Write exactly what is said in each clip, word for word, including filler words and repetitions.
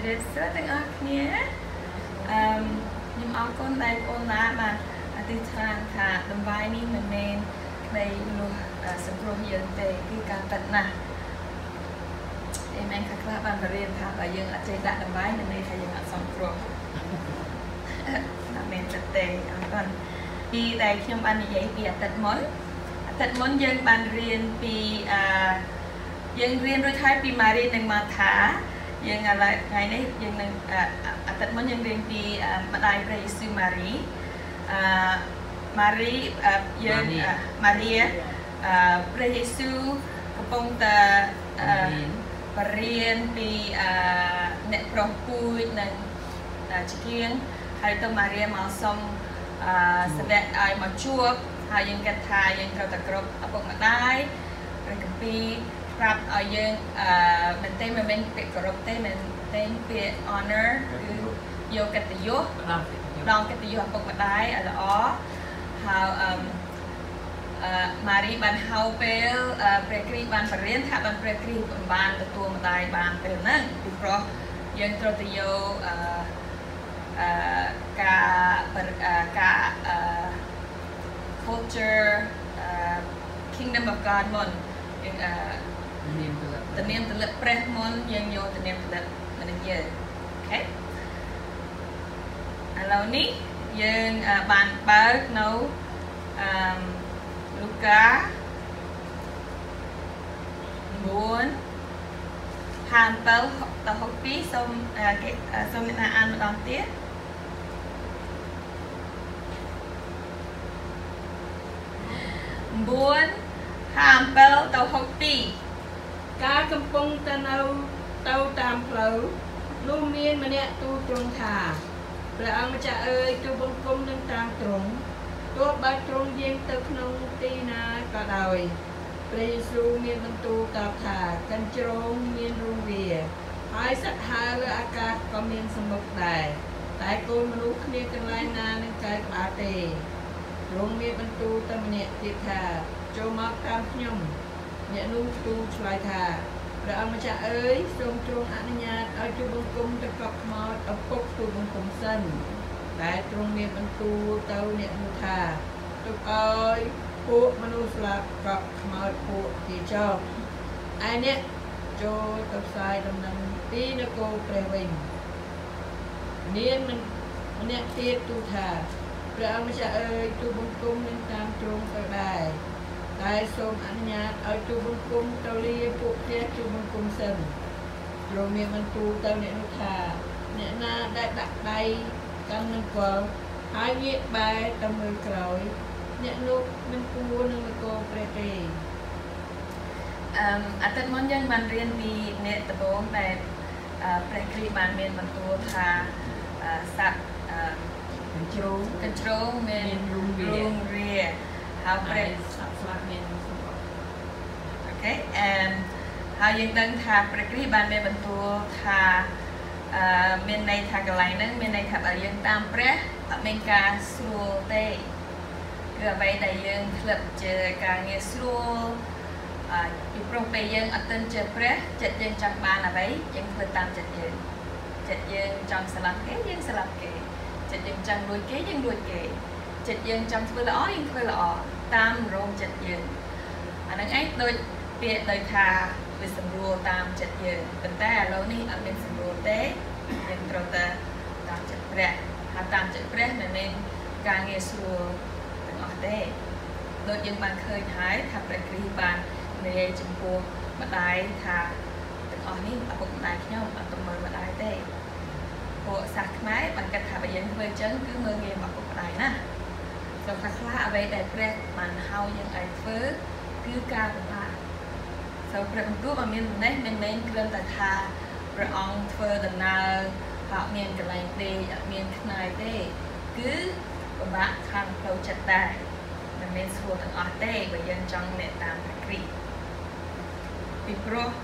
Dream sữa từng ở kia nhưng ông con đây con lá mà đi thang thả đầm vai ní mình nên đây luôn sân pro hiện tại cái cả tận nè em anh khắc là bạn phải thả và dương ở trên đại đầm vai mình nên thay dương ở sân pro là mình thực tế còn đi đây khi bạn dạy việc tận món tận món dương bạn riêng vì dương riêng rồi thay vì mà riêng đừng mà thả dương là ngày nay dương đừng tận món dương riêng vì mà đại về sư Marie Marie dương Maria về Giêsu công ta và riêng vì nệ pro cùi nâng chỉ kiêng hay tôi Maria mà xong sẽ đẹp ai mà chua hay những cái thai những cái đặc group ở bậc mặt đai rồi cái pi rap ở những mình tên mình mình bị group tên mình tên bị honor vô cái tự do đong cái tự do ở bậc mặt đai ở đó how Marie ban how pel prekri ban berian tak ban prekri ban ketua mặt đai ban pel neng di pro yang terus tự do cả cả culture kingdom of God mon yang tình niệm tự lực preh mon yang vô tình niệm tự lực mình giờ ok lâu ní yang bàn bớt nấu Luca muốn hàn tàu tàu học phí xong cái xong mình ăn một đòn tiết muốn hàm tàu tàu học phí cá cầm pung tàu tàu tam phẩu luôn miên mà nè tu trông thả là ông cha ơi tu bông cung nâng tam trống tôi ba trống riêng từ nông ti na cả đời Giêsu miên bần tu tàu thả căn trống miên rung vỉa hai sát hai với aka có miên sầm bậc đài tại côn manu khné căn lai na nâng cái bá tề rung miên bần tu tâm nhẹ tiệt thả cho mắc tam nhom nhẹ nu tu xoay thả rồi ông cha ơi sông trống anh nhạt ở chu bông cung cho cọc mọt ở cốc tu bông cung sân tại trung miền bần tu tàu nhẹ nu thả tục ơi phụ manu slap cọc mọt phụ thì cho ai nè cho tập sai đầm nằm tí nó cô pre bình niên mình nè tiết tu thả rồi ông cha ơi tu bông cung nên tam trung ở đài tại sông anh nhạt ở chu bông cung tàu lia phụ kia chu bông cung sân rồi miền bần tu tàu nhẹ nu thả nhẹ na đại đặt đây căn nâng quờ hai viết bài tầm người cõi nhẹ lúc nâng cua nâng cô pre tề ở tận món dân bàn riêng vì nệ tập bốn này prekri bàn miền bần tu thả sạc control control miền rung rìa how pre okay and how dân đang thả prekri bàn miền bần tu thả miền này thả cái lại nâng miền này thả ở dân tam pre ở miền ca sưu tê cứ vậy đại dân lập chơi ca nghe sưuอยู่ตรงไปยังอัตตินเจเปรย์จัดยังจังบานอะไรยังเพื่อตามจัดยังจัดยังจังสลับเกยังสลับเกจัดยังจังรวยเกยังรวยเกจัดยังจังเพื่อละอ้อยังเพื่อละอ้อตามโรงจัดยังอันนั้นไอ้โดยเปียโดยทาไปสำรวจตามจัดยังเป็นแต่เรานี่อันเป็นสำรวจเต้ยังตรงแต่ตามจัดเปรย์หาตามจัดเปรย์นั่นเองการเงี้ยสัวเป็นอ้อเต้โดยยังบางเคยหายทำประกรีบานในจมูกมาได้ทาแต่อ๋อนี่เอาปกได้ขี้ยวเอาตัวมือมาได้เต้พวกสักไม้มันกระถาไปยังเมื่อจังคือเมื่อเงี้ยมาปกได้นะเราคลาคลาเอาไว้แต่แรกมันเฮายังไอเฟิร์สคือการเป็นว่าเราเปลี่ยนรูปมาเมียนได้เมียนเมียนเคลื่อนแต่ทาประองเฟิร์สนาเขาเมียนกันไรเต้เมียนขนายเต้คือประมาทางเราจัดได้มันเมียนสัวถึงอ๋อเต้ไปยังจังเนี่ยตามกรีពីព្រោះ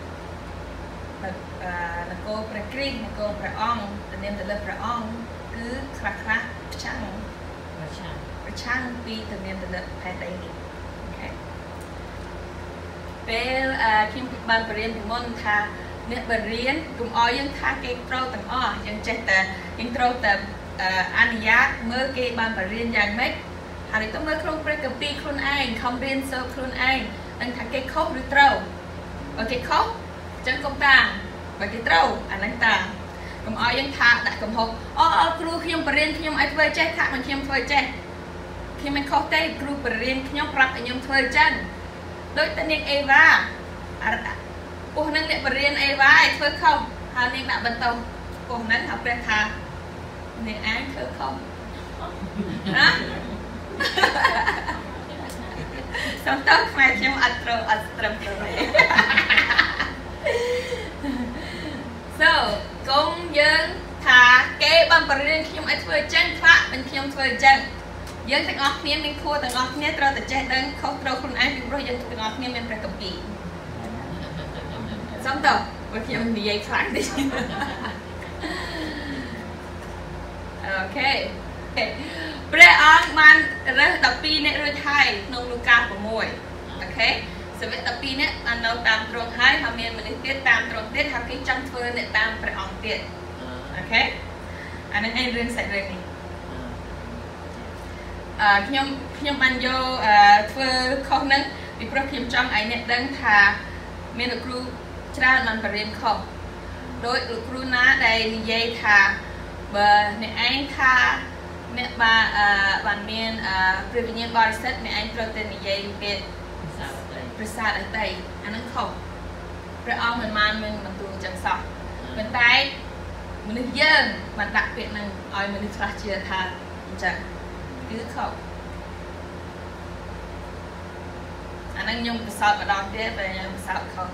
នគរព្រះគ្រីស្ទនគរព្រះអង្គទៅនាមទៅលើព្រះអង្គគឺខ្លះខ្លះប្រឆាំងប្រឆាំងប្រឆាំងពីទៅនាមទៅលើផែនដីនេះអូខេពេលខ្ញុំបានបរៀនពីមុនថាអ្នកបរៀនគុំអោយយើងថាគេត្រូវទាំងអស់យើងចេះតែយើងត្រូវតែអនុញ្ញាតមើលគេបានបរៀនយ៉ាងម៉េចហើយទៅមើលក្នុងព្រះគម្ពីរខ្លួនឯងខំរៀនសូត្រខ្លួនឯងនឹងថាគេខុសឬត្រូវបើគេខុសចឹងកុំតាំងបើគេត្រូវអាហ្នឹងតាំងកុំអោយយើងថាដាក់កំហុសអូអូគ្រូខ្ញុំបរៀនខ្ញុំឲ្យធ្វើចេះថាមិនខ្ញុំធ្វើចេះខ្ញុំមិនខុសទេគ្រូបរៀនខ្ញុំប្រាប់ឲ្យខ្ញុំធ្វើចឹងដូចតែនាងអេវ៉ាពោះហ្នឹងអ្នកបរៀនអេវ៉ាឲ្យធ្វើខុសហើយនាងដាក់បន្ទោសពោះហ្នឹងហៅព្រះថានាងឯងធ្វើខុសណាសំតើខ្មែរខ្ញុំអត់ត្រូវអត់ត្រឹមត្រូវទេ so កុំយើងថាគេបានបរៀនខ្ញុំឲ្យធ្វើចឹងខ្លះមិនខ្ញុំធ្វើចឹងយើងទាំងអស់គ្នាមានខួរទាំងអស់គ្នាត្រូវតែចេះដឹងខុសត្រូវខ្លួនឯងពីព្រោះយើងទាំងអស់គ្នាមានព្រះគម្ពីរសំតើបើខ្ញុំនិយាយខ្លាំងតិចអូខេព្រះអង្គបានរើសដប់ពីរអ្នករួចហើយក្នុងលូកាsáuអូខេសាវកដប់ពីរអ្នកបាននៅតាមទ្រង់ហើយហើយមានមនុស្សទៀតតាមទ្រង់ទៀតហើយគេចង់ធ្វើអ្នកតាមព្រះអង្គទៀតអូខេអានឹងឯងរឿងសាច់រឿងនេះអឺខ្ញុំខ្ញុំបានយកធ្វើខុសហ្នឹងពីព្រោះខ្ញុំចង់ឲ្យអ្នកដឹងថាមានលោកគ្រូច្រើនបានបរៀនខុសដោយលោកគ្រូណាដែលនិយាយថាបើអ្នកឯងថាអ្នកបានបានមានព្រះវិញ្ញាណបរិសុទ្ធអ្នកឯងត្រូវតែនិយាយពាក្យប្រសាទអតីតអានឹងខុសព្រះអង្គមិនបានមានបន្ទូលចឹងសោះប៉ុន្តែមនុស្សយើងបានដាក់ពាក្យហ្នឹងឲ្យមនុស្សខ្លះជឿថាអញ្ចឹងគឺខុសអានឹងខ្ញុំប្រសើរម្ដងទៀតបើខ្ញុំប្រសើរខុស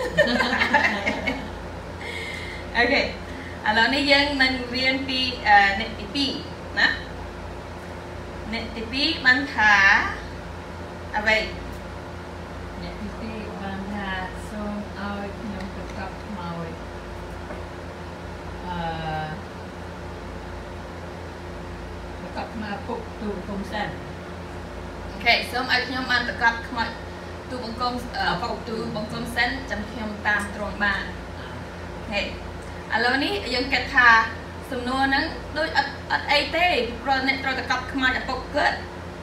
អូខេឥឡូវនេះយើងនឹងរៀនពីអ្នកទីពីរណាអ្នកទីពីរបានថាអ្វីអ្នកទីពីរបានថាសូមឲ្យខ្ញុំប្រកបខ្មោចអឺប្រកបខ្មោចពុកទូបង្គំសិនអូខេសូមឲ្យខ្ញុំបានប្រកបខ្មោចទូបង្គំពុកទូបង្គំសិនចាំខ្ញុំតាមទ្រង់បានអូខេឥឡូវនេះយើងគិតថាសំណួរហ្នឹងដូចអត់អត់អីទេព្រោះអ្នកត្រូវតែកប់ខ្មោចឪពុកគាត់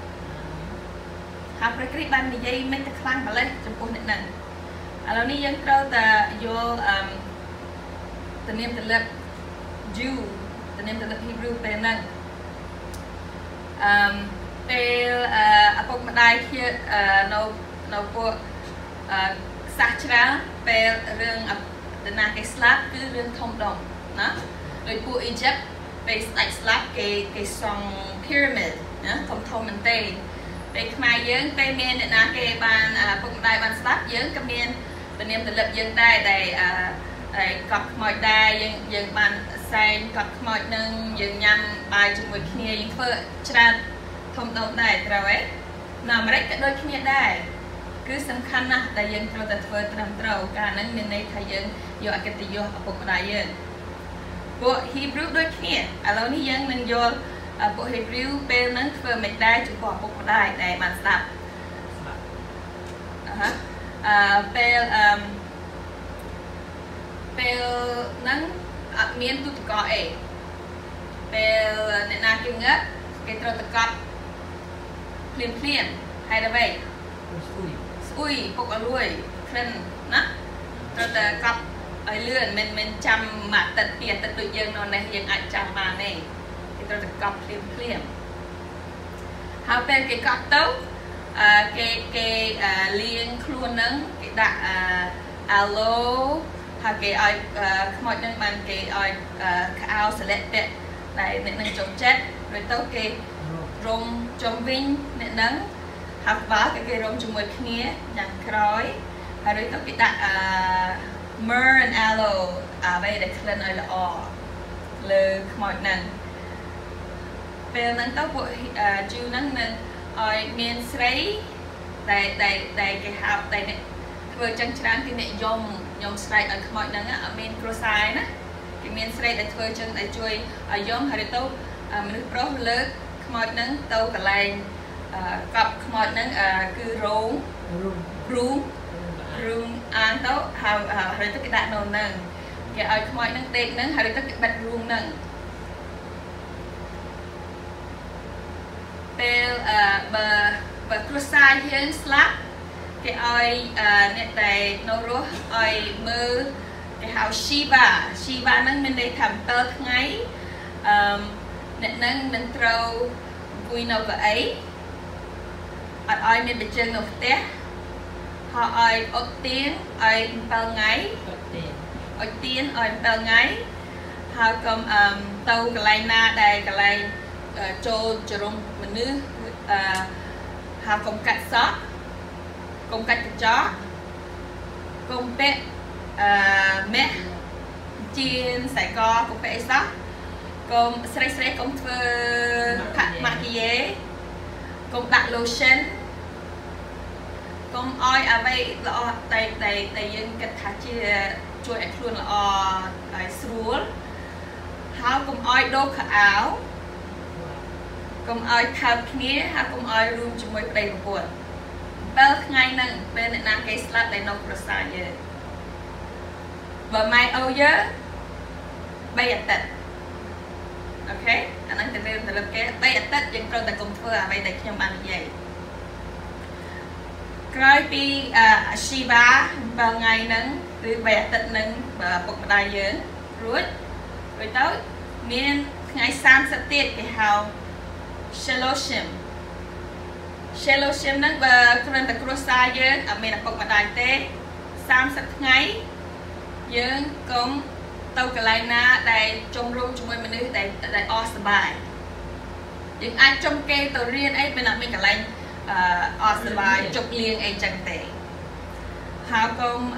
ហើយព្រះគ្រីស្ទបាននិយាយមិនតែខ្លាំងម្លេះចំពោះអ្នកហ្នឹងឥឡូវនេះយើងត្រូវតែយល់អឺទំនៀមទម្លាប់ Jew ទំនៀមទម្លាប់ Hebrew ពេលហ្នឹងអឺពេលឪពុកម្ដាយជានៅនៅពួកអឺសាសច្រើនពេលរឿងដំណាគេស្លាប់គឺរឿងធំដុំណាដោយពួកអ៊ីជីបពេលស្ដេចស្លាប់គេគេសង់ pyramid ណាធំធំមែនទេពេលខ្មែរយើងពេលមានអ្នកណាគេបានពុកម្ដាយបានស្លាប់យើងក៏មានទំនៀមទម្លាប់យើងដែរដែលអឺកប់ខ្មោចដែរយើងយើងបានសែងកប់ខ្មោចនឹងយើងញ៉ាំបាយជាមួយគ្នាយើងធ្វើច្រើនធំដុំដែរត្រូវទេនៅអាមេរិកក៏ដូចគ្នាដែរគឺសំខាន់ណាស់ដែលយើងត្រូវតែធ្វើត្រឹមត្រូវការហ្នឹងមានន័យថាយើងយកអកិត្តិយសឪពុកម្ដាយយើងពួក Hebrew ដូចគ្នាឥឡូវនេះយើងនឹងយល់ពួក Hebrew ពេលហ្នឹងធ្វើមិនដែរចំពោះឪពុកម្ដាយដែលបានស្ដាប់អឺអឺពេលអឺពេលហ្នឹងអត់មានទូទឹកកកអីពេលអ្នកណាគេងឹកគេត្រូវទៅកប់ភ្លាមភ្លាមហើយដល់វិញស្អុយស្អុយពុកអលួយក្លិនណាត្រូវតែកប់ឲ្យលឿនមិនមិនចាំមួយអាទិត្យពីរអាទិត្យដូចយើងនៅនេះយើងអាចចាំបានទេគេត្រូវតែកប់ភ្លាមភ្លាមហើយពេលគេកប់ទៅអឺគេគេលាងខ្លួននឹងគេដាក់អាឡូហើយគេឲ្យខ្មោចនឹងបានគេឲ្យខោស្លៀកពាក់ដែលអ្នកនឹងចុះចិត្តរួចទៅគេរំចុំវិញអ្នកនឹងហើយបើគេគេរំជាមួយគ្នាយ៉ាងក្រោយហើយរួចទៅគេដាក់អឺ myrrh and aloe អ្វីដែលក្លិនឲ្យល្អលើខ្មោចហ្នឹងពេលហ្នឹងទៅពួកជូរហ្នឹងនឹងឲ្យមានស្រីដែលដែលដែលគេហៅតែអ្នកធ្វើចឹងច្រើនគឺអ្នកយំយំស្រែកឲ្យខ្មោចហ្នឹងអត់មានគ្រួសារណាគេមានស្រីដែលធ្វើចឹងដែលជួយឲ្យយំហើយទៅមនុស្សប្រុសលើកខ្មោចហ្នឹងទៅកន្លែងកប់ខ្មោចហ្នឹងគឺរោងរូង room ăn tao hào hào tới cái đạn nồi nâng cái ai mọi nâng đệm nâng hào tới cái bedroom nâng bel bờ bờ cruisai hiên slap cái ai nè tại nô rô ai mơ cái hào Shiva Shiva nâng mình đây thầm tơ ngay nè nâng mình trâu vui nào cái ấy ở ai mình bị chân ngọc té họ ai ốc tiếng ai bao ngày ốc tiếng ai bao ngày họ cầm tàu cái này na đây cái này cho cho rong mình nữ họ cầm cắt sót cầm cắt chó cầm bé mẹ chiên sài co cầm bé sót cầm sấy sấy cầm phơ maquillage cầm đặt lotion công oi à vậy là tay tay tay dân cái thà chia chui ăn luôn là o srul hao công oi đô khả áo công oi thao kia hao công oi room cho mỗi đầy một buồn bao ngày nè bên này nam cái slap đầy nông pro sa nhớ và mai âu nhớ bây giờ tết ok anh đang tìm tìm tìm cái bây giờ tết dân trong tại công thưa à bây tại trong ban vậy cái pi Shiva vào ngày nắng từ bè tận nắng và bậc đại dưỡng rồi rồi tới miền ngày sam sắp tiết cái hào Sheloshim Sheloshim nắng và kênh đặc rosa dưỡng ở miền bậc đại tế sam sắp ngày dưỡng cũng tàu cái này na đại trong room chúng mình mình đại đại osbai những ai trong cây tàu riêng ấy bên nào mình cái này ở sân bay chụp liên ấy chẳng tệ họ cũng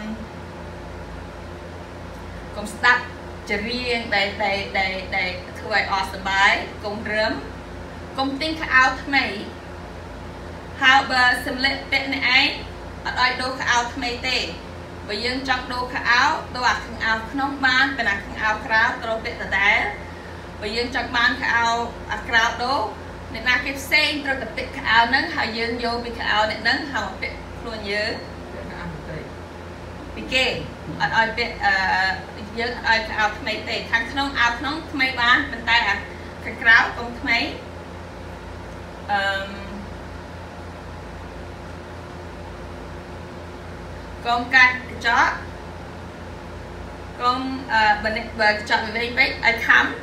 cũng start chỉ riêng để để để để thuê ở sân bay cũng rớm cũng tính khá áo thay mày họ bờ xem lệ bên này ấy ở đây đôi khá áo thay mày tệ bởi dân trong đôi khá áo đôi áo khăn áo nông ban bên nào khăn áo khá đôi bên tờ đá bởi dân trong ban khá áo khá đôi nên là cái xe rồi tập tích áo nắng họ dương vô bị áo này nắng họ bị luôn nhớ bị kê ở đây bị dương ở áo mấy tệ thằng không áo không mấy bán bên tay à cái cáo cũng mấy con cái chó con bên bên chọn về bên ai khám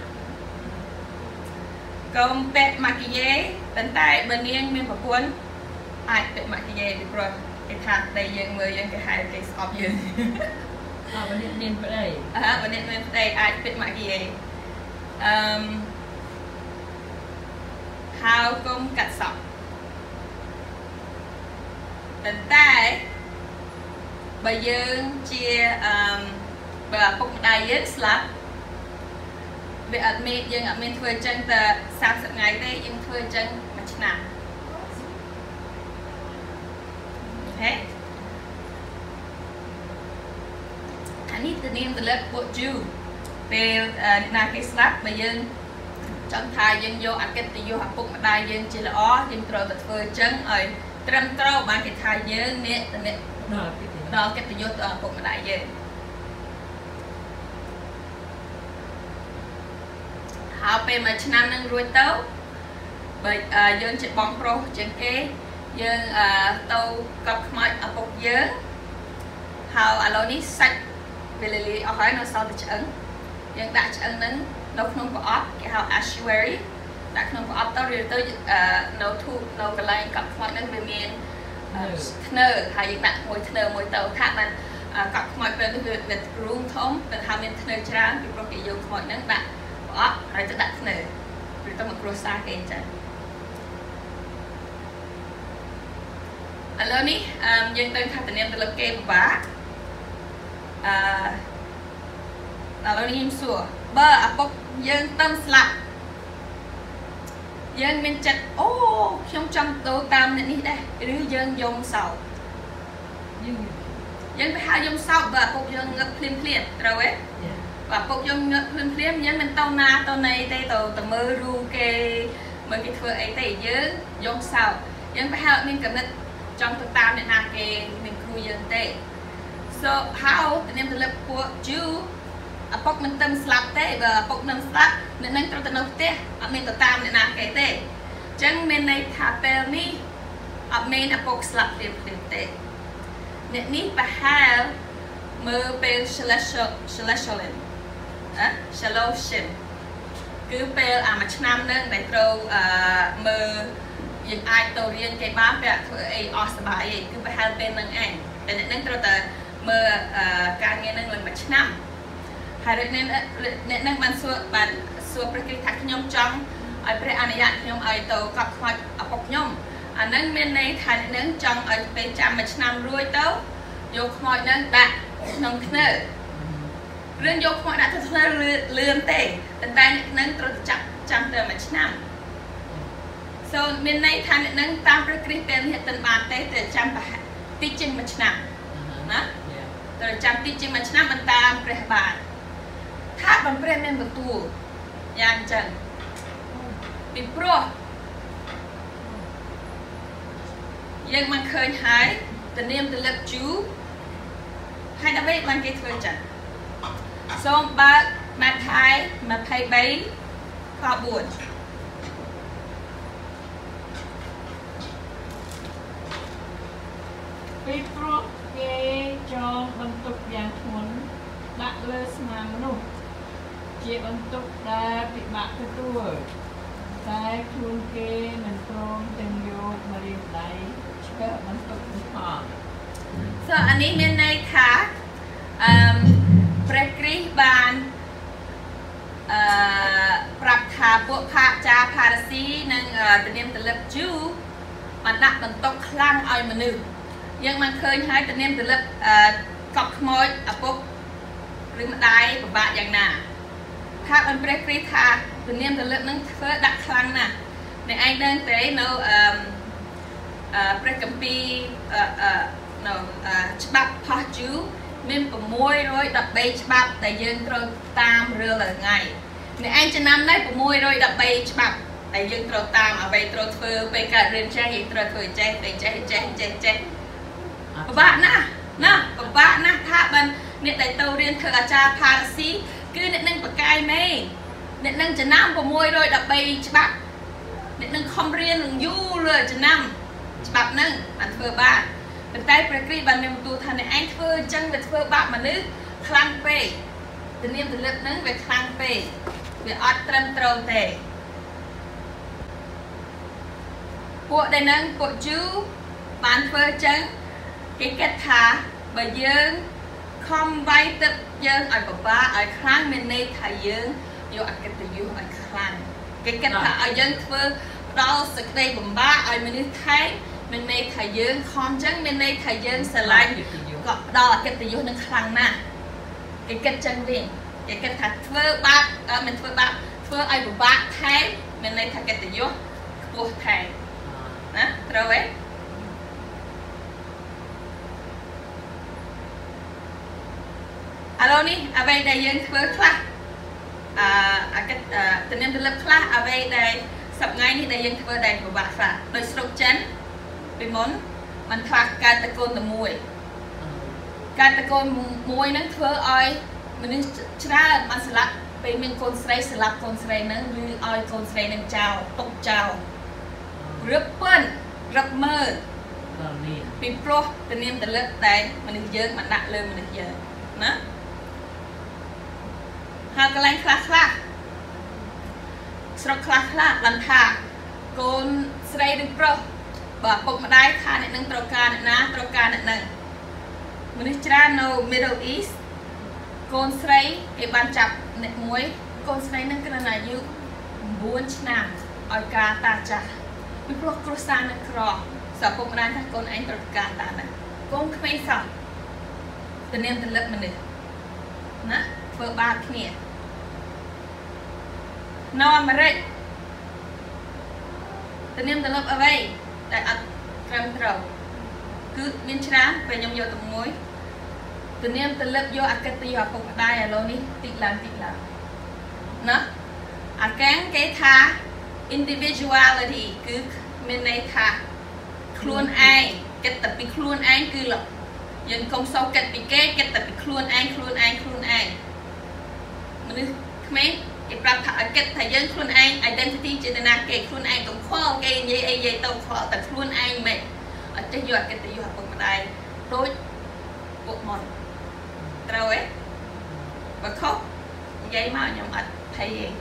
công bé maquillage bên tay bên yên miền bắc quân ai bé maquillage được rồi cái thằng đây dân người dân cái hai cái shop dân à bên điện điện bên đây à bên điện bên đây ai bé maquillage hao công cắt sọc bên tay bây giờ chia bờ bụng đại yết slap về admin dân admin thuê chân từ sáu mươi ngày đây dân thuê chân một năm ok anh ấy tự nhiên từ lớp bộ chú về là cái slap bây giờ trong thai dân vô ăn cái tiêu học bụng đại dân chỉ là ó dân rồi từ thuê chân rồi trâm trâu bạn cái thai dân nè nè đó cái tiêu vô bụng đại dân họ về mà năm nâng ruồi tấu bởi dân chỉ bóng pro trên cái dân tàu cặp máy ở bọc dân họ ở lối ní sạch về lý ở hỏi nó sau thì chấn dân đã chấn nâng đâu không có ốp cái họ actuary đã không có ốp tao rồi tới nấu thu nấu cái này cặp máy nâng về miền nơ hay dân đặt môi nơ môi tàu khác là cặp máy về về rung thống về hai miền nơ trắng vì có cái dùng mọi nâng đặt đó, rồi tôi đặt nè, rồi tôi mặc rosa cái gì alo ní, dân tên khai tình em tôi lập kê bả alo ní em sủa bơ à bốc dân tâm slap dân mình chặt ô trong trong tô tam này đây đứa dân dùng sầu dân phải hai dùng sầu và bốc dân ngập phim phim rồi ấy và bốc dân ngập phim phim dân mình tao na tao này đây tao tao mơ ru kê mình cái thừa ấy tây dân dùng sầu dân phải hai mình cầm đất trong tô tam này là cái mình គូយើងទេ so how ទៅនាមទៅលើពួក Jew ឪពុកមិនទៅស្លាប់ទេបើឪពុកនឹងស្លាប់អ្នកនឹងត្រូវទៅនៅផ្ទះអត់មានទៅតាមអ្នកណាគេទេអញ្ចឹងមានន័យថាពេលនេះអត់មានឪពុកស្លាប់ទេទេអ្នកនេះប្រហែលមើលពេល celestial celestial អឺ celestial គឺពេលអាមួយឆ្នាំនឹងដែលត្រូវអឺមើលយើងអាចទៅរៀនគេបានពេលធ្វើអីអស់សុបាយឯងគឺប្រហែលពេលនឹងឯងតែអ្នកនឹងត្រូវតែមើលការងារនឹងឡើងមួយឆ្នាំហើយអ្នកអ្នកនឹងបានសួរបានសួរព្រះគ្រីស្ទថាខ្ញុំចង់ឲ្យព្រះអនុញ្ញាតខ្ញុំឲ្យទៅកប់ខ្វាច់ឪពុកខ្ញុំអានឹងមានន័យថាអ្នកនឹងចង់ឲ្យពេលចាំមួយឆ្នាំរួចទៅយកខ្មោចនឹងដាក់ក្នុងធ្នើរឿងយកខ្មោចដាក់ក្នុងធ្នើលឿនទេតែតែអ្នកនឹងត្រូវចាប់ចាំទៅមួយឆ្នាំ so មានន័យថាអ្នកនឹងតាមព្រះគ្រីស្ទពេលនេះអត់បានទេតែចាំប្រហែលតិចជាងមួយឆ្នាំណាត្រូវចាំតិចជាងមួយឆ្នាំមិនតាមព្រះបាទថាបំព្រះមានបន្ទូលយ៉ាងចឹងពីព្រោះយើងមិនឃើញហើយទៅនាមទៅលឹកជូហើយដើម្បីបានគេធ្វើចឹងសូមបើកម៉ាថាយยี่สิบสามខ4 ពីព្រោះគេចងបន្ទុកយ៉ាងធ្ងន់ដាក់លើស្មាមនុស្សជាបន្ទុកដែលពិបាកទទួលតែខ្លួនគេមិនព្រមទាំងយកមករៀបដៃឆ្កឹះបន្ទុកនេះផង so អានេះមានន័យថាអឺព្រះគ្រីស្ទបានអឺប្រាប់ថាពួកផាចាផារ៉ាស៊ីនិងទនាមទលឹបជូបានដាក់បន្ទុកខ្លាំងឲ្យមនុស្ស យើងមិនឃើញហើយទៅនាមទៅលឹបកប់ខ្មោចឪពុកឬម្ដាយពិបាកយ៉ាងណាថាបានព្រះគ្រីស្ទថាទៅនាមទៅលឹបនឹងធ្វើដាក់ខ្លាំងណាស់អ្នកឯងដឹងទេនៅអឺព្រះគម្ពីរនៅច្បាប់ផាសជូមាន 613 ច្បាប់ដែលយើងត្រូវតាមរាល់ថ្ងៃអ្នកឯងចំណាំដែរ 613 ច្បាប់ដែលយើងត្រូវតាមអ្វីត្រូវធ្វើពេលកើតរៀនចេះយើងត្រូវធ្វើចេះពេលចេះចេះចេះចេះ ពិបាកណាស់ណាពិបាកណាស់ថាបានអ្នកដែលទៅរៀនធ្វើអាចារ្យផារ៉ាស៊ីគឺអ្នកនឹងបកាយមេអ្នកនឹងចំណាំ 613 ច្បាប់អ្នកនឹងខំរៀននឹងយូរលើចំណាំច្បាប់នឹងបានធ្វើបាបប៉ុន្តែព្រះគ្រីស្ទបានមានបន្ទូលថាអ្នកឯងធ្វើអញ្ចឹងវាធ្វើបាបមនុស្សខ្លាំងពេកទនាមទលឹបនឹងវាខ្លាំងពេកវាអត់ត្រឹមត្រូវទេពួកដែលនឹងពួកជូបានធ្វើអញ្ចឹង គេគិតថាបើយើងខំវាយទឹកយើងឲ្យពិបាកឲ្យខ្លាំងមានន័យថាយើងយកអកិត្តិយសឲ្យខ្លាំងគេគិតថាឲ្យយើងធ្វើផ្ដល់សេចក្តីបំបាក់ឲ្យមនុស្សថែមានន័យថាយើងខំអញ្ចឹងមានន័យថាយើងស្រឡាញ់ក៏ផ្ដល់អកិត្តិយសនឹងខ្លាំងណាស់គេគិតចឹងវិញគេគិតថាធ្វើបាបអត់មិនធ្វើបាបធ្វើឲ្យពិបាកថែមានន័យថាកិត្តិយសខ្ពស់ថែណាត្រូវទេ ឥឡូវនេះអ្វីដែលយើងធ្វើខ្លះអឺអាកិតទៅនាមទៅលឹបខ្លះអ្វីដែលសប្ងៃនេះដែលយើងធ្វើដែលពិបាកខ្លះដោយស្រុកចិនពីមុនมันខ្លះកើតតកូនតែមួយកើតតកូនមួយនឹងធ្វើឲ្យមនុស្សច្រើនបានស្លាប់ពេលមានកូនស្រីស្លាប់កូនស្រីនឹងឬឲ្យកូនស្រីនឹងចោលຕົកចោលរឹបប៉ុនរឹបមើលពីព្រោះទៅនាមទៅលឹបតែមនុស្សយើងបានដាក់លើមនុស្សយើងណា ហើយកន្លែងខ្លះខ្លះស្រុកខ្លះខ្លះបានថាកូនស្រីឬប្រុសបើពុកម្ដាយថាអ្នកនឹងត្រូវការអ្នកណាត្រូវការអ្នកនឹងមនុស្សច្រើននៅ Middle East កូនស្រីគេបានចាប់អ្នកមួយកូនស្រីនឹងគ្រាន់តែអាយុ 9 ឆ្នាំឲ្យការតាចាស់ពីព្រោះគ្រួសារនឹងក្រសពុកម្ដាយថាកូនឯងត្រូវការតាណាកូនក្មេងសោះទៅនាមទៅលឹបមនុស្សណា ធ្វើបាបគ្នានៅអាមេរិកទៅនាមទៅលឹបអ្វីតែអត់ត្រឹមត្រូវគឺមានច្រើនពេលខ្ញុំយកទៅមួយទៅនាមទៅលឹបយកអកិត្តិយសឪពុកម្ដាយឥឡូវនេះតិចឡើងតិចឡើងណាអាកាំងគេថា individuality គឺមានន័យថាខ្លួនឯងគិតតែពីខ្លួនឯងគឺយើងកុំសោកគិតពីគេគិតតែពីខ្លួនឯងខ្លួនឯងខ្លួនឯងមនុស្សក្មេងគេប្រាប់ថាឲ្យគិតថាយើងខ្លួនឯង identity ចេតនាគេខ្លួនឯងកុំខ្វល់គេនិយាយអីនិយាយទៅខ្វល់តែខ្លួនឯងមិនអត់ចេះយកអកិត្តិយសឪពុកម្ដាយដូចពុកមុនត្រូវទេបើខុសនិយាយមកខ្ញុំអត់ភ័យទេ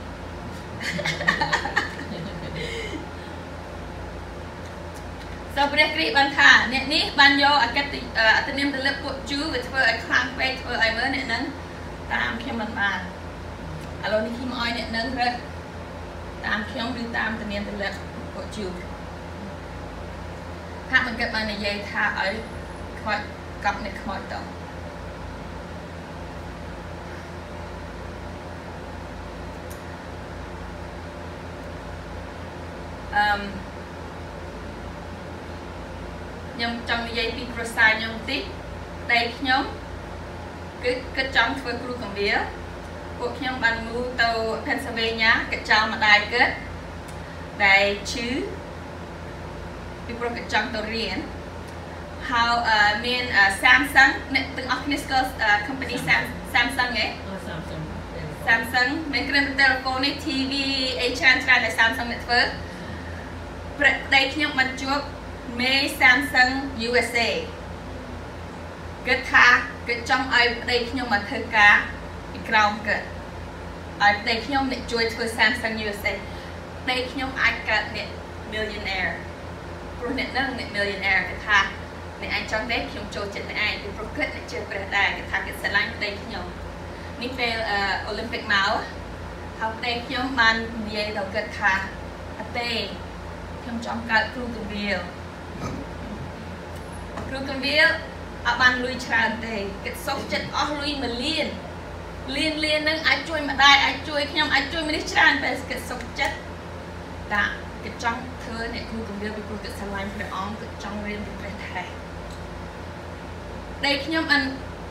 សូមព្រះគ្រីស្ទបានថាអ្នកនេះបានយកអកិត្តិអត្តនាមទៅលើពួកជូវាធ្វើឲ្យខ្លាំងពេកធ្វើឲ្យមើលអ្នកហ្នឹងតាមខ្ញុំមិនបានឥឡូវនេះខ្ញុំឲ្យអ្នកហ្នឹងរើសតាមខ្ញុំឬតាមអត្តនាមទៅលើពួកជូហាក់មិនគិតបាននិយាយថាឲ្យខ្វាច់កប់អ្នកខ្មោចទៅអឺខ្ញុំចង់និយាយពីគ្រួសារខ្ញុំតិចតែខ្ញុំគឺគិតចង់ធ្វើគ្រូកាវាពួកខ្ញុំបានមូលទៅ Pennsylvania គិតចង់ម្ដាយគិតដែលឈឺពីព្រោះគិតចង់ទៅរៀនហើយមាន Samsung អ្នកទាំងអស់គ្នាស្គាល់ company Samsung ហ៎ Samsung Samsung មានគ្រឿងទូរទស្សន៍នេះ ที វី អីច្រើនច្រើនដែល Samsung អ្នកធ្វើប្រដេខ្ញុំបានជួបមេ Samsung យូ เอส เอ គិតថាគិតចង់ឲ្យប្តីខ្ញុំមកធ្វើការពីក្រោមគិតឲ្យប្តីខ្ញុំអ្នកជួយធ្វើ Samsung យូ เอส เอ ប្តីខ្ញុំអាចកើតអ្នក millionaire ព្រោះអ្នកនឹងអ្នក millionaire គិតថាអ្នកឯងចង់ទេខ្ញុំចូលចិត្តអ្នកឯងពីព្រោះគិតអ្នកជឿព្រះដែរគិតថាគិតស្រឡាញ់ប្តីខ្ញុំនេះពេលអូឡឹមពិកមកហើយប្តីខ្ញុំបាននិយាយទៅគិតថាអត់ទេខ្ញុំចង់កើតគ្រូកាវាគ្រូកាវាអត់បានលុយច្រើនទេគិតសុខចិត្តអស់លុយមួយលានលានលាននឹងអាចជួយម្ដាយអាចជួយខ្ញុំអាចជួយមនុស្សច្រើនតែគិតសុខចិត្តតាគិតចង់ធ្វើអ្នកគ្រូកាវាពីព្រោះគិតស្រឡាញ់ព្រះអង្គគិតចង់រៀនពីព្រះថេរតែខ្ញុំអឺ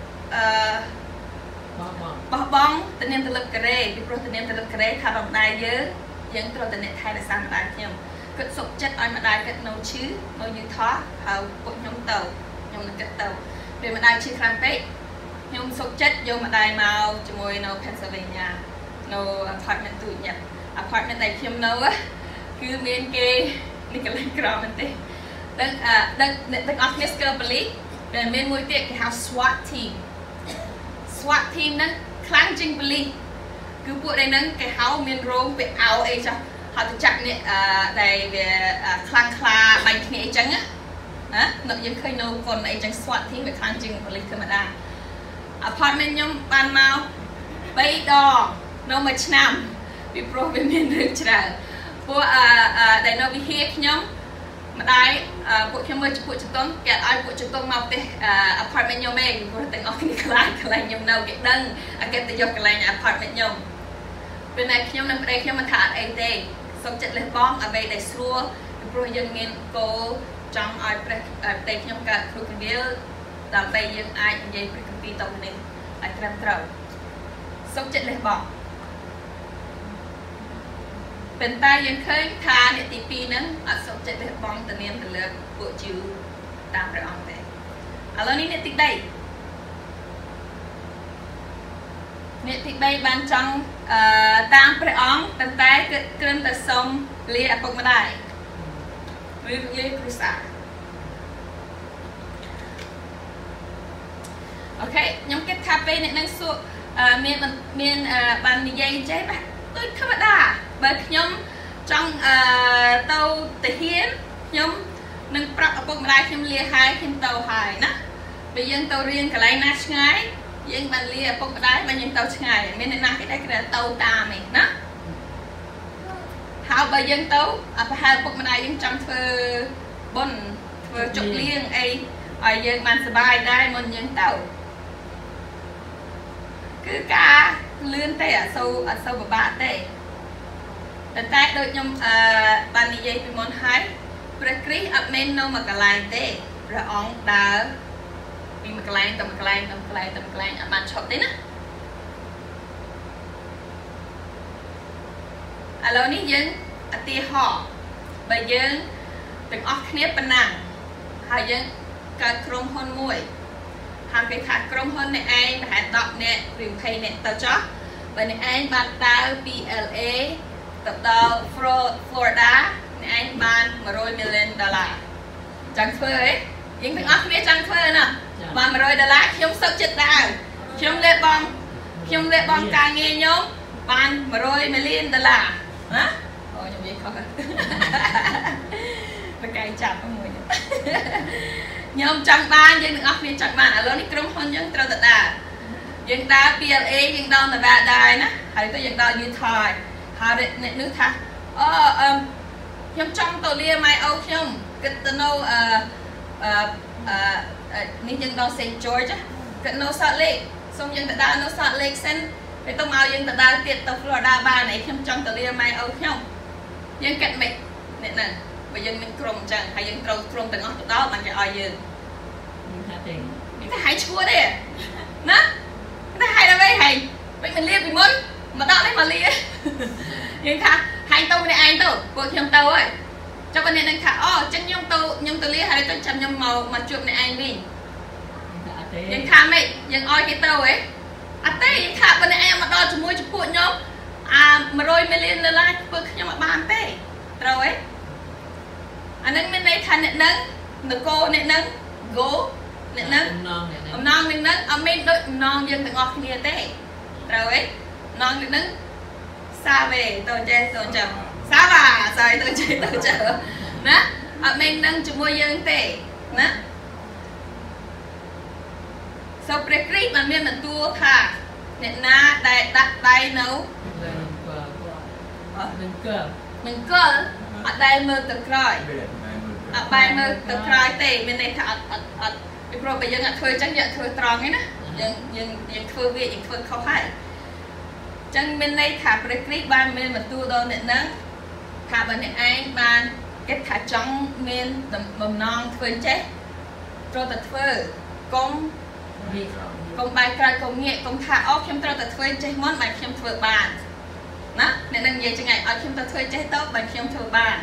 បោះបង់តនាមតលឹបការ៉េពីព្រោះតនាមតលឹបការ៉េថាបើម្ដាយយើងយើងត្រូវតែអ្នកថែរក្សាម្ដាយខ្ញុំគិតសុខចិត្តឲ្យម្ដាយគិតនៅឈឺនៅយូថាហើយពួកខ្ញុំទៅខ្ញុំនឹងគិតទៅពេលម្ដាយឈឺខ្លាំងពេកខ្ញុំសុខចិត្តយកម្ដាយមកជាមួយនៅ Pennsylvania នៅ apartment ទូចញ៉ាំ apartment ដែលខ្ញុំនៅគឺមានគេនេះកន្លែងក្រមែនទេដឹងអឺដឹងទាំងអស់គ្នាស្គាល់ប៉ូលីសតែមានមួយទៀតគេហៅ SWAT team SWAT team ហ្នឹងខ្លាំងជាងប៉ូលីសគឺពួកដែលហ្នឹងគេហៅមានរោងពាក់អាវអីចាស់ហើយទៅចាក់នេះអឺដែលវាខ្លាំងខ្លាបាញ់គ្នាអីចឹងណាណាយើងឃើញនៅកូនអីចឹង SWAT team វាខ្លាំងជាងប៉ូលីសធម្មតា apartment ខ្ញុំបានមកបីដងនៅមួយឆ្នាំពីព្រោះវាមានរឿងច្រើនពួកអឺដែលនៅវិហារខ្ញុំម្ដាយពួកខ្ញុំមើលពួកចតុងគេឲ្យពួកចតុងមកផ្ទះ apartment ខ្ញុំឯងព្រោះទាំងអស់គ្នាខ្លាចកន្លែងខ្ញុំនៅគេដឹងអកិត្តិយសកន្លែង apartment ខ្ញុំពេលណាខ្ញុំនិងប្តីខ្ញុំមិនថាអត់អីទេសូមចិត្តលះបង់អ្វីដែលស្រួលពីព្រោះយើងមានគោលចង់ឲ្យព្រះប្តីខ្ញុំកើតគ្រូកាវាដើម្បីយើងអាចនិយាយព្រះគម្ពីរទៅនេះឲ្យត្រឹមត្រូវសូមចិត្តលះបង់ប៉ុន្តែយើងឃើញថាអ្នកទីពីរហ្នឹងអត់សុខចិត្តលះបង់ទៅនាមទៅលើពួកជូតាមព្រះអង្គទេឥឡូវនេះអ្នកទី3អ្នកទី3បានចង់អឺតាមព្រះអង្គប៉ុន្តែគឺគ្រាន់តែសុំលាឪពុកម្ដាយឬលាគ្រួសារអូខេខ្ញុំគិតថាពេលអ្នកនឹងសួរមានមានបាននិយាយចេះដូចធម្មតាបើខ្ញុំចង់អឺទៅទាហានខ្ញុំនឹងប្រាប់ឪពុកម្ដាយខ្ញុំលាហើយខ្ញុំទៅហើយណាពេលយើងទៅរៀនកន្លែងណាឆ្ងាយយើងបានលាឪពុកម្ដាយបើយើងទៅឆ្ងាយមានអ្នកណាគេដែរគេទៅតាមឯងណាហើយបើយើងទៅប្រហែលឪពុកម្ដាយយើងចង់ធ្វើបុណ្យធ្វើជប់លៀងអីឲ្យយើងបានសប្បាយដែរមុនយើងទៅគឺការលឿនទេអត់សូវអត់សូវពិបាកទេតែតែដូចខ្ញុំអឺបាននិយាយពីមុនហើយព្រះគ្រីស្ទអត់មែននៅមួយកន្លែងទេព្រះអង្គដើរពីមួយកន្លែងទៅមួយកន្លែងទៅមួយកន្លែងទៅមួយកន្លែងអត់បានឈប់ទេណាឥឡូវនេះយើងឧទាហរណ៍បើយើងទាំងអស់គ្នាប៉ុណ្ណាហើយយើងកើតក្រុមហ៊ុនមួយហាគេថាក្រុមហ៊ុនអ្នកឯងប្រហែលដប់អ្នកឬยี่สิบអ្នកទៅចុះបើអ្នកឯងបានដើរពី L A ទៅដល់ Florida អ្នកឯងបានone hundred millionដុល្លារចង់ធ្វើអីយើងទាំងអស់គ្នាចង់ធ្វើណាបានone hundredដុល្លារខ្ញុំសឹកចិត្តដើរខ្ញុំលេបបងខ្ញុំលេបបងការងារខ្ញុំបានone hundred millionដុល្លារណាអូខ្ញុំនិយាយខុសបកកាយចាប់មួយខ្ញុំចង់បានយើងទាំងអស់គ្នាចង់បានឥឡូវនេះក្រុមហ៊ុនយើងត្រូវទៅដើរយើងដើរពី L A យើងដល់ Nevada ដែរណាហើយទៅយើងដល់ Utah ហើយអ្នកនោះថាអូអឺខ្ញុំចង់ទៅលាម៉ែអូខ្ញុំគិតទៅនៅអឺអឺអឺនេះយើងដល់ Saint George គិតនៅ Salt Lake សូមយើងទៅដើរនៅ Salt Lake សិនហើយទៅមកយើងទៅដើរទៀតទៅ Florida បានហើយខ្ញុំចង់ទៅលាម៉ែអូខ្ញុំយើងគិតមិនអ្នកហ្នឹងបើយើងមានក្រុមអញ្ចឹងហើយយើងត្រូវក្រុមទាំងអស់ទៅដល់បានគេឲ្យយើងថាទេតែហើយឈួរទេណាតែហើយដល់វិញហើយមិនលាពីមុនមកដល់នេះមកលាយើងថាហើយទៅម្នាក់ឯងទៅពួកខ្ញុំទៅហើយចុះបើអ្នកនឹងថាអូអញ្ចឹងខ្ញុំទៅខ្ញុំទៅលាហើយទៅចាំខ្ញុំមកមកជួបអ្នកឯងវិញយើងថាម៉េចយើងឲ្យគេទៅហ៎អត់ទេយើងថាបើអ្នកឯងមកដល់ជាមួយចំពួកខ្ញុំអាone hundred millionដុល្លារពួកខ្ញុំអត់បានទេត្រូវហ៎អានឹងមានន័យថាអ្នកនឹងនគរអ្នកនឹង go អ្នកនឹងអំណងអ្នកនឹងអត់មានដូចអំណងយើងទាំងអស់គ្នាទេត្រូវហ៎អំណងអ្នកនឹងសាវេទៅចេះទៅចាំសាវ៉ាស្អីទៅចេះទៅចាំណាអត់មាននឹងជាមួយយើងទេណាសូព្រះគ្រីស្ទបានមានបន្ទូលថាអ្នកណាដែលដាក់ដៃនៅនឹងកើនឹងកើអត់ដែលមើលទៅក្រោយអត់បែរមើលទៅក្រោយទេមានន័យថាអត់អត់អត់ពីព្រោះបើយើងអត់ធ្វើអញ្ចឹងយើងធ្វើត្រង់ឯណាយើងយើងយើងធ្វើវាយើងធ្វើខុសហើយអញ្ចឹងមានន័យថាព្រះគ្រីស្ទបានមានបន្ទូលដល់អ្នកហ្នឹងថាបើអ្នកឯងបានគិតថាចង់មានបំណងធ្វើចេះត្រូវតែធ្វើកុំកុំបែរក្រោយកុំងាកកុំថាអូខ្ញុំត្រូវតែធ្វើចេះមុនបើខ្ញុំធ្វើបានណាអ្នកនឹងនិយាយចឹងឯងឲ្យខ្ញុំទៅធ្វើចេះទៅបើខ្ញុំធ្វើបាន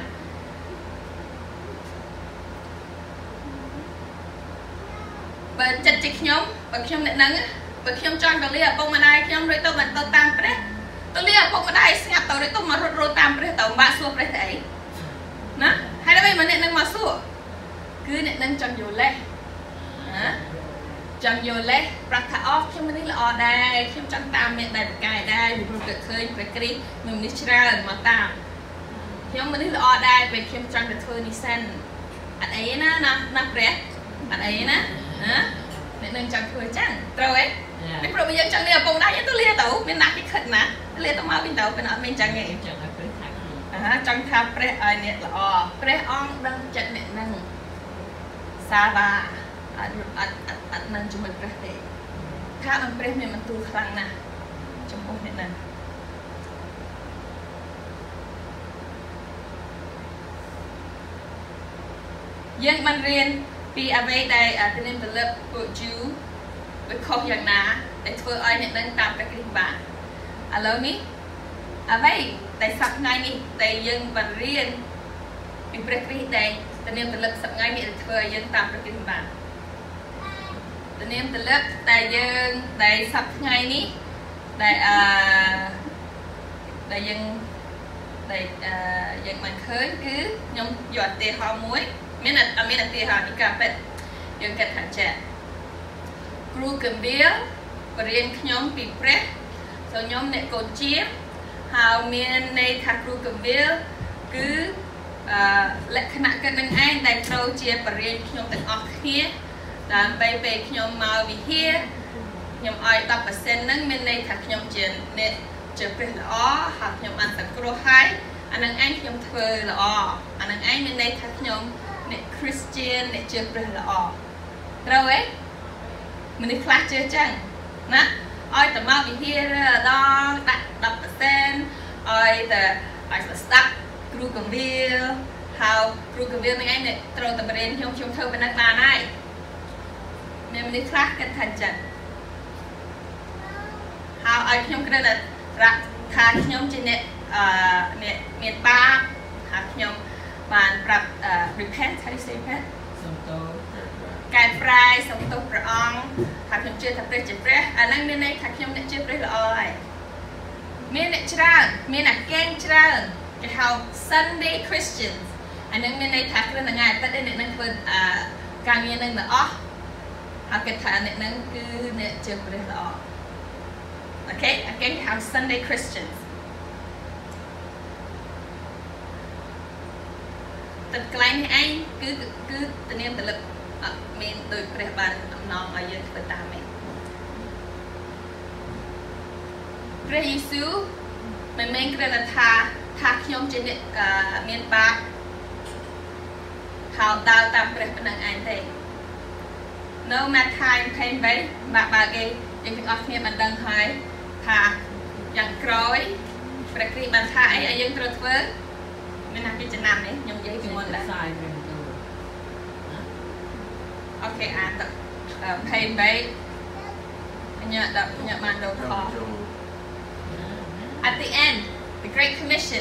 បើចិត្តជាខ្ញុំបើខ្ញុំអ្នកហ្នឹងបើខ្ញុំចង់ទៅលាឪពុកម្ដាយខ្ញុំរួចទៅបានទៅតាមព្រះទៅលាឪពុកម្ដាយស្ងាត់ទៅរួចទៅមករត់រត់តាមព្រះទៅបាក់សួរព្រះទៅអីណាហើយដល់ពេលអ្នកហ្នឹងមកសួរគឺអ្នកហ្នឹងចង់យល់លេះណាចង់យល់លេះប្រាប់ថាអូខ្ញុំនេះល្អដែរខ្ញុំចង់តាមអ្នកដែលប្រកែកដែរពីព្រោះគាត់ឃើញព្រះគ្រីស្ទនឹងនេះច្រើនមកតាមខ្ញុំនេះល្អដែរពេលខ្ញុំចង់ទៅធ្វើនេះសិនអត់អីណាណាណាព្រះអត់អីណាណាអ្នកនឹងចង់ធ្វើចឹងត្រូវទេពីព្រោះបើយើងចង់លាឪពុកម្ដាយយើងទៅលាទៅមានណាគេខិតណាលាទៅមកវិញទៅពេលអត់មានចឹងទេចង់ឲ្យព្រះថាអាចង់ថាព្រះឲ្យអ្នកល្អព្រះអង្គដឹងចិត្តអ្នកនឹងសាវ៉ាអត់អត់អត់នឹងជាមួយព្រះទេថាអំព្រះមានបន្ទូលខ្លាំងណាស់ចំពោះអ្នកនឹងយើងបានរៀនពីអ្វីដែលទៅនឹងទៅលើពួកជូវាខុសយ៉ាងណាដែលធ្វើឲ្យអ្នកនឹងតាមព្រះគ្រីស្ទបានឥឡូវនេះអ្វីដែលសប្តាហ៍ថ្ងៃនេះដែលយើងបានរៀនពីព្រះគ្រីស្ទដែលទៅនឹងទៅលើសប្តាហ៍ថ្ងៃនេះធ្វើឲ្យយើងតាមព្រះគ្រីស្ទបានទៅនឹងទៅលើតែយើងដែលសប្តាហ៍ថ្ងៃនេះដែលអឺដែលយើងដែលអឺយើងបានឃើញគឺខ្ញុំយកឧទាហរណ៍មួយមានអត់មានឧទាហរណ៍នេះក៏ពិតយើងគិតថាចាគ្រូកំវាលបរៀនខ្ញុំពីព្រះសូមខ្ញុំអ្នកកូនជាហើយមានន័យថាគ្រូកំវាលគឺអឺលក្ខណៈគិតនឹងឯងដែលត្រូវជាបរៀនខ្ញុំទាំងអស់គ្នាដើម្បីពេលខ្ញុំមកវិហារខ្ញុំឲ្យten percent ហ្នឹងមានន័យថាខ្ញុំជាអ្នកជាព្រះល្អហើយខ្ញុំបានសង្គ្រោះហើយអានឹងឯងខ្ញុំធ្វើល្អអានឹងឯងមានន័យថាខ្ញុំអ្នក Christian អ្នកជឿព្រះល្អត្រូវទេមនុស្សខ្លះជឿចឹងណាឲ្យតែមកវិហារដល់ដាក់ten percentឲ្យតែឲ្យស្ដាប់គ្រូកំវាលហើយគ្រូកំវាលនឹងឯងអ្នកត្រូវតែបរៀនខ្ញុំខ្ញុំធ្វើប៉ុណ្ណឹងបានហើយមានមនុស្សខ្លះគិតថាចឹងហើយឲ្យខ្ញុំគ្រាន់តែរកថាខ្ញុំជាអ្នកអឺអ្នកមានបាបហើយខ្ញុំបានប្រាប់ repent ហើយ say repent សុំទោសកែប្រែសុំទោសព្រះអង្គថាខ្ញុំជឿថាព្រះជាព្រះអាហ្នឹងមានន័យថាខ្ញុំអ្នកជឿព្រះល្អហើយមានអ្នកច្រើនមានអាកេងច្រើនគេហៅ Sunday Christians អាហ្នឹងមានន័យថាគ្រាន់តែថ្ងៃអាទិត្យឯអ្នកនឹងធ្វើការងារនឹងទាំងអស់ហើយគេថាអ្នកនឹងគឺអ្នកជឿព្រះល្អអូខេអាកេងគេហៅ Sunday Christians ទឹកកន្លែងនេះឯងគឺគឺតនាមតលឹកអត់មានដូចព្រះបានអំណងឲ្យយើងធ្វើតាមឯងព្រះយេស៊ូវមិនមែនគ្រាន់តែថាថាខ្ញុំជាអ្នកមានបាបហៅដើរតាមព្រះប៉ុណ្ណឹងឯងទេ No matter in pain បែបបាក់បាក់គេយើងទាំងអស់គ្នាបានដឹងហើយថាយ៉ាងក្រោយព្រះគ្រីស្ទបានថាអីឲ្យយើងត្រូវធ្វើមានណាគេចំណាំនេះខ្ញុំនិយាយពីមុនដែរអូខេអាត pain បែបញ៉ាដាក់ញ៉ាបានដល់ខ At the end the Great Commission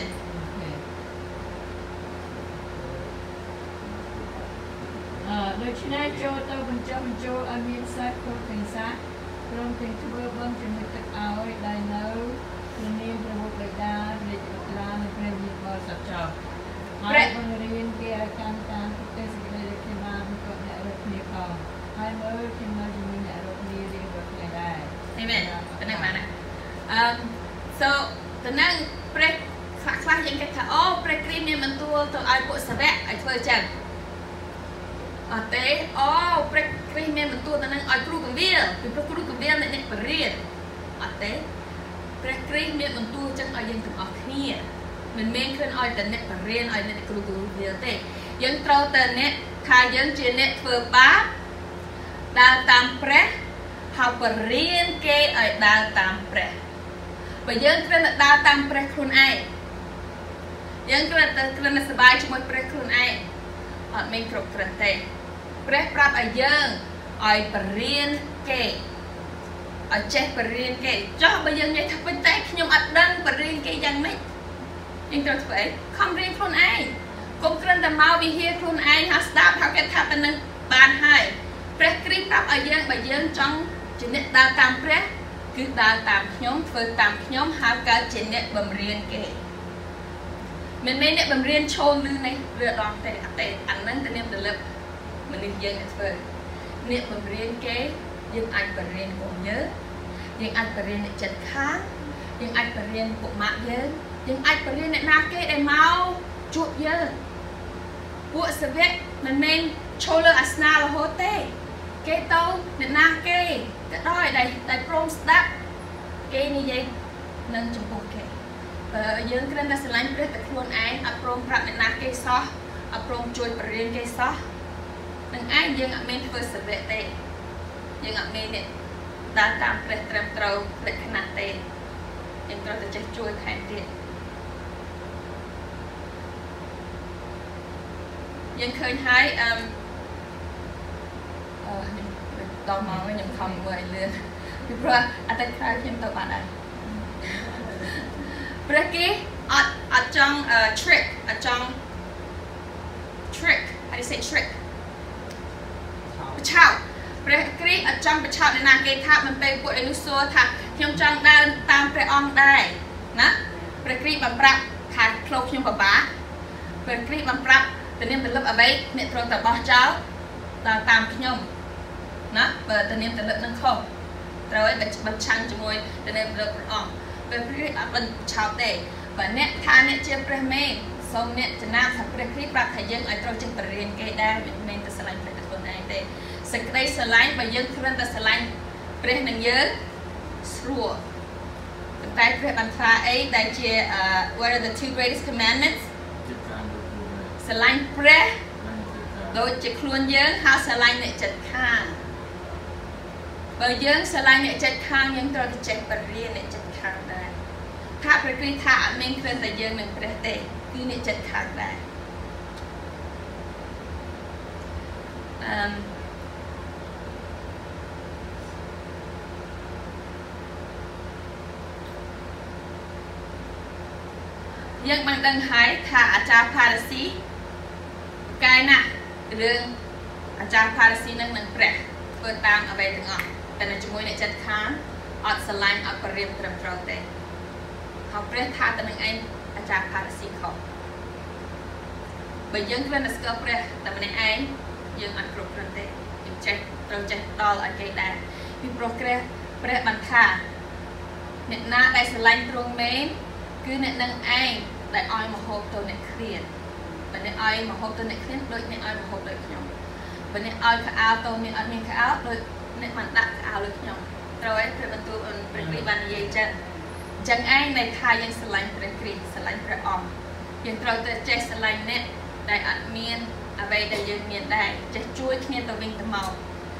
អឺដូច្នេះចូលទៅបញ្ចុះបញ្ចូលឲ្យមានសាច់គ្រប់ទាំងសាច់ព្រមទាំងធ្វើបន់ជាមួយទឹកឲ្យដែលនៅក្នុងនាមព្រះបុត្របិតារាជបុត្រានិងព្រះវិញ្ញាណបរិសុទ្ធចោលហើយបង្រៀនគេឲ្យកាន់តាមប្រទេសសេចក្តីដែលខ្ញុំបានក៏អ្នករកគ្នាផងហើយមើលខ្ញុំនៅជាមួយអ្នករកគ្នារៀងរាល់ថ្ងៃដែរ Amen ប៉ុណ្ណឹងបានណាអឺ so តំណែងព្រះខ្លះខ្លះយើងគិតថាអូព្រះគ្រីស្ទមានបន្ទូលទៅឲ្យពួកសាវកឲ្យធ្វើចឹងអត់ទេអូព្រះគ្រីស្ទមានបន្ទូលទៅនឹងឲ្យគ្រូកវីលពីព្រោះគ្រូកវីលអ្នកអ្នកបរិញ្ញាអត់ទេព្រះគ្រីស្ទមានបន្ទូលចឹងឲ្យយើងទាំងអស់គ្នាមិនមែនគ្រាន់ឲ្យតែអ្នកបរិញ្ញាឲ្យអ្នកគ្រូកវីលទេយើងត្រូវតែអ្នកថាយើងជាអ្នកធ្វើបាបដើរតាមព្រះហើយបរិញ្ញាគេឲ្យដើរតាមព្រះបើយើងគ្រាន់តែដើរតាមព្រះខ្លួនឯងយើងគ្រាន់តែគ្រាន់តែសប្បាយជាមួយព្រះខ្លួនឯងអត់មានគ្រប់គ្រាន់ទេព្រះប្រាប់ឲ្យយើងឲ្យបរិញ្ញាគេឲ្យចេះបរិញ្ញាគេចុះបើយើងនិយាយថាពេញតែខ្ញុំអត់ដឹងបរិញ្ញាគេយ៉ាងម៉េចយើងត្រូវធ្វើអីខំរៀនខ្លួនឯងកុំគ្រាន់តែមកវិហារខ្លួនឯងហើយស្ដាប់ហើយគេថាតែនឹងបានហើយព្រះគ្រីស្ទប្រាប់ឲ្យយើងបើយើងចង់ជាអ្នកដើរតាមព្រះគឺដើរតាមខ្ញុំធ្វើតាមខ្ញុំហើយកើតជាអ្នកបំរៀនគេមិនមែនអ្នកបំរៀនឈោលលឺនេះឬដងទេអត់ទេអាហ្នឹងតែនាមរលឹកមនុស្សយើងអ្នកធ្វើអ្នកបំរៀនគេយើងអាចបរៀនកូនយើងយើងអាចបរៀនអ្នកចិត្តខាងយើងអាចបរៀនពុកម៉ាក់យើងយើងអាចបរៀនអ្នកណាគេដែលមកជួបយើងពួកសាវកមិនមែនឈោលលើអាសនារហូតទេគេទៅអ្នកណាគេក៏ដោយដែលតែព្រមស្ដាប់គេនិយាយនឹងចំពោះគេបើយើងគ្រាន់តែស្រឡាញ់ព្រះតែខ្លួនឯងអត់ព្រមប្រាប់អ្នកណាគេសោះអត់ព្រមជួយបរិញ្ញាគេសោះនឹងឯងយើងអត់មានធ្វើសាវកទេយើងអត់មាននេះដើរតាមព្រះត្រឹមត្រូវលក្ខណៈទេយើងត្រូវតែចេះជួយថែមទៀតយើងឃើញហើយអឺអឺដល់មកខ្ញុំខំមើលឲ្យលឿនពីព្រោះអតីតក្រោយខ្ញុំទៅបានដែរព្រះគេអត់អត់ចង់ trick អត់ចង់ trick how do you say trick បឆោតព្រះគ្រីស្ទអត់ចង់បឆោតអ្នកណាគេថាមិនពេលពួកឯនោះសួរថាខ្ញុំចង់ដើរតាមព្រះអង្គដែរណាព្រះគ្រីស្ទបានប្រាប់ថាផ្លូវខ្ញុំពិបាកព្រះគ្រីស្ទបានប្រាប់ទៅនាមទៅលឹបអ្វីអ្នកត្រូវតែបោះចោលដើរតាមខ្ញុំណាបើទៅនាមទៅលឹបនឹងខុសត្រូវឲ្យបញ្ឆាំងជាមួយទៅនាមទៅលឹបព្រះអង្គព្រះគ្រីស្ទអត់បញ្ឆោតទេបើអ្នកថាអ្នកជាព្រះមេសូមអ្នកចំណាំថាព្រះគ្រីស្ទប្រាប់ថាយើងឲ្យត្រូវចេះបរិញ្ញាគេដែរមិនមែនតែស្រឡាញ់ព្រះខ្លួនឯងទេសេចក្តីស្រឡាញ់បើយើងគ្រាន់តែស្រឡាញ់ព្រះនឹងយើងស្រួលប៉ុន្តែព្រះបានថ្លាអីដែលជា what are the two greatest commandments ស្រឡាញ់ព្រះដូចជាខ្លួនយើងហើយស្រឡាញ់អ្នកជិតខាងបើយើងស្រឡាញ់អ្នកជិតខាងយើងត្រូវតែចេះបរិញ្ញាអ្នកជិតខាងដែរថាព្រះគ្រីស្ទថាអត់មានគ្រាន់តែយើងនឹងព្រះទេគឺអ្នកជិតខាងដែរអឺយើងបានដឹងហើយថាអាចារ្យផារ៉ាស៊ីកែណាស់រឿងអាចារ្យផារ៉ាស៊ីនឹងនឹងព្រះធ្វើតាមអ្វីទាំងអស់តែនៅជាមួយអ្នកចិត្តខាងអត់ស្រឡាញ់អត់បរិបត្រឹមត្រូវទេហើយព្រះថាទៅនឹងឯងអាចារ្យផារ៉ាស៊ីខុសបើយើងគ្រាន់តែស្គាល់ព្រះតែម្នាក់ឯងយើងអត់គ្រប់គ្រាន់ទេយើងចេះត្រូវចេះដល់ឲ្យគេដែរពីព្រោះព្រះព្រះបានថាអ្នកណាដែលស្រឡាញ់ទ្រង់មែនគឺអ្នកនឹងឯងដែលឲ្យមហូបទៅអ្នកឃ្លានបើអ្នកឲ្យមហូបទៅអ្នកឃ្លានដូចអ្នកឲ្យមហូបដូចខ្ញុំបើអ្នកឲ្យខោអាវទៅអ្នកអត់មានខោអាវដូចអ្នកបានដាក់ខោអាវលើខ្ញុំត្រូវហើយព្រះបន្ទូលព្រះគ្រីស្ទបាននិយាយចឹងអញ្ចឹងឯងនៃថាយើងស្រឡាញ់ព្រះគ្រីស្ទស្រឡាញ់ព្រះអង្គយើងត្រូវតែចេះស្រឡាញ់អ្នកដែលអត់មានអ្វីដែលយើងមានដែរចេះជួយគ្នាទៅវិញទៅមក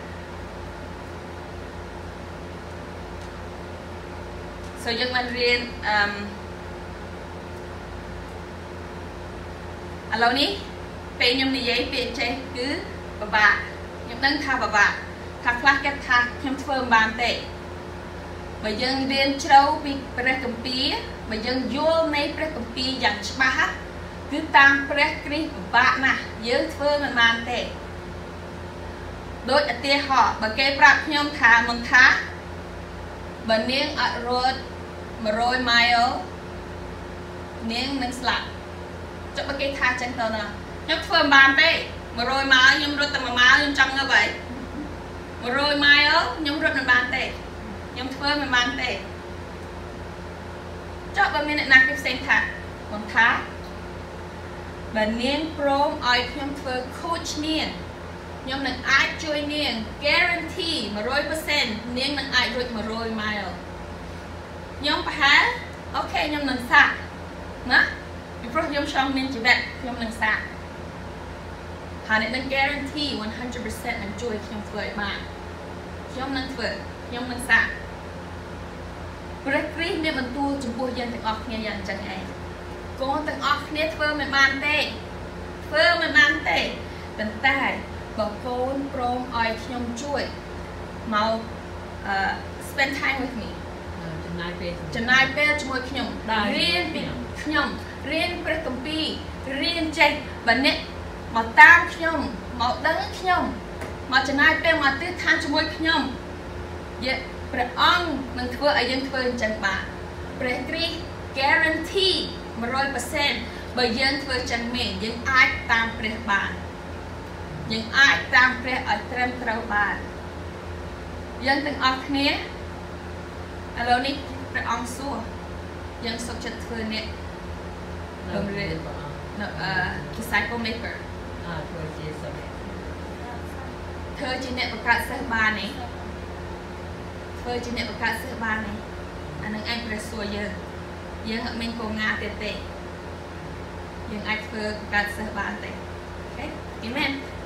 so យើងបានរៀនអឺឥឡូវនេះពេលខ្ញុំនិយាយពាក្យចេះគឺបបាក់ខ្ញុំដឹងថាបបាក់ថាខ្លះគេថាខ្ញុំធ្វើមិនបានទេបើយើងរៀនជ្រៅពីព្រះគម្ពីរបើយើងយល់នៃព្រះគម្ពីរយ៉ាងច្បាស់គឺតាមព្រះគ្រីស្ទពិបាកណាស់យើងធ្វើមិនបានទេដូចឧទាហរណ៍បើគេប្រាប់ខ្ញុំថាមិនថាបើនាងអត់រត់100 mile នាងនឹងស្លាប់ចុះបើគេថាចឹងទៅណាខ្ញុំធ្វើមិនបានទេ100 mile ខ្ញុំរត់តែ1 mile ខ្ញុំចង់ងើបហើយ100 mile ខ្ញុំរត់មិនបានទេខ្ញុំធ្វើមិនបានទេចុះបើមានអ្នកណាគេផ្សេងថាមិនថាបើនាងព្រមឲ្យខ្ញុំធ្វើ coach នាងខ្ញុំនឹងអាចជួយនាង guarantee 100% នាងនឹងអាចរត់100 mile ខ្ញុំប្រហែលអូខេខ្ញុំនឹងសាកណាពីព្រោះខ្ញុំចង់មានជីវិតខ្ញុំនឹងសាកហើយអ្នកនឹង guarantee 100% នឹងជួយខ្ញុំធ្វើឲ្យបានខ្ញុំនឹងធ្វើខ្ញុំនឹងសាកព្រះគ្រីស្ទមានបន្ទូលចំពោះយើងទាំងអស់គ្នាយ៉ាងអញ្ចឹងឯងកូនទាំងអស់គ្នាធ្វើមិនបានទេធ្វើមិនបានទេប៉ុន្តែបើកូនព្រមឲ្យខ្ញុំជួយមក spend time with me ចំណាយពេលចំណាយពេលជាមួយខ្ញុំរៀនពីខ្ញុំរៀនព្រះគម្ពីររៀនចេះបើអ្នកមកតាមខ្ញុំមកដឹងខ្ញុំមកចំណាយពេលមកទិដ្ឋានជាមួយខ្ញុំយេព្រះអង្គនឹងធ្វើឲ្យយើងធ្វើអញ្ចឹងបានព្រះគ្រីស្ទ guarantee 100% បើយើងធ្វើចឹងមែនយើងអាចតាមព្រះបានយើងអាចតាមព្រះឲ្យត្រឹមត្រូវបានយើងទាំងអស់គ្នាឥឡូវនេះព្រះអង្គសួរយើងសុខចិត្តធ្វើអ្នកបំរើនៅអឺ disciple maker អើធ្វើជាសិស្សធ្វើជាអ្នកបង្កើតសិស្សបានទេធ្វើជាអ្នកបង្កើតសិស្សបានទេអានឹងឯងព្រះសួរយើងយើងអត់មានកងងាទៀតទេយើងអាចធ្វើបង្កើតសិស្សបានទេអូខេអាមែន